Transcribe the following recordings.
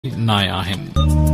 Naen.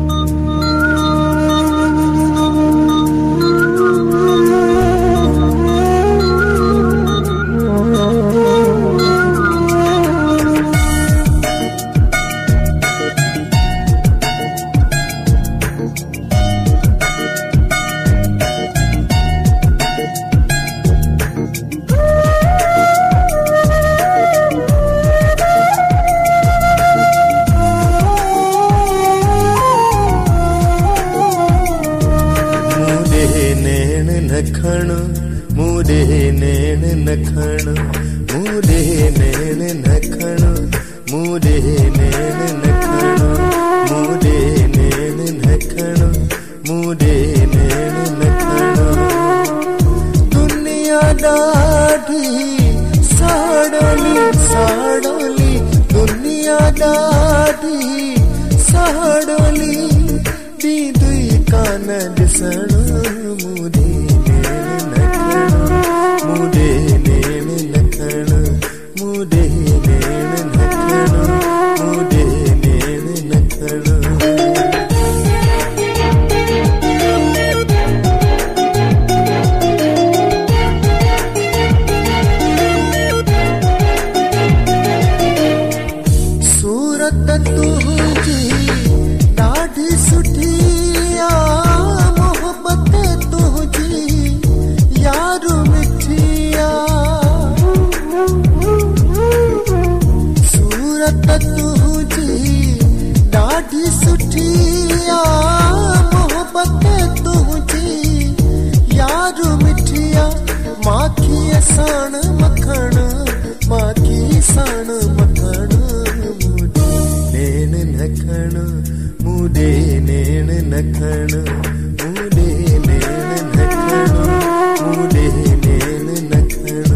Muday Naen Khann, Muday Naen Khann, Muday Naen Khann, Muday Naen Khann, Muday Naen Khann. Duniya daadhi saadoli, duniya daadhi saadoli, di dui kana disan Muday Muday Naen Khann, Muday Naen Khann, Muday Naen Khann. सूरत तुझी ॾाढी सुठी आ, मोहब्बत तुझी यारो मिठिया, सूरत तुझी ॾाढी सुठी आ, मोहब्बत तुझी यारो मिठिया, माखी साण मखण, माखी साण मखण, Muday Naen Khann, Muday Naen Khann, Muday Naen Khann.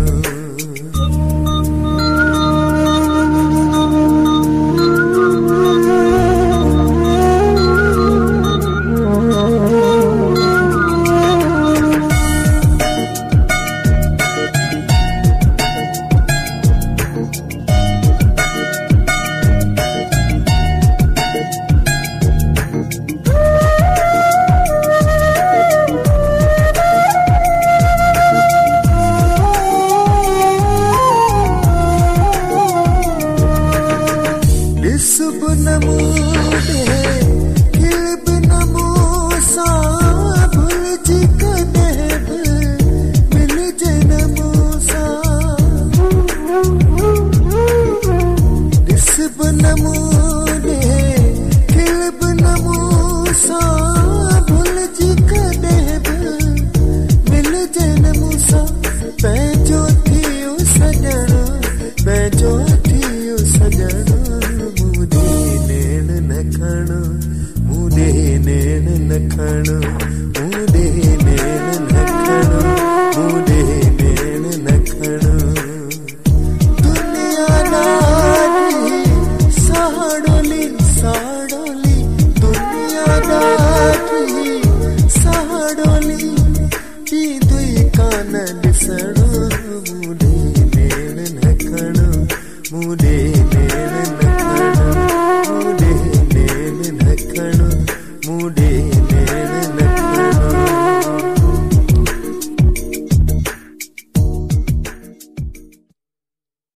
Sub namude, kilb namusa, bhul ji kadeb, mil janamusa. Sub namude, kilb namusa, bhul ji kadeb, mil janamusa. Bejo thiyo sajana, bejo thiyo sajana. Muday Naen Khann, Muday Naen Khann, Muday Naen Khann. Duniya daadhi saadoli, duniya daadhi saadoli, di dui kana disan Muday Naen Khann, Muday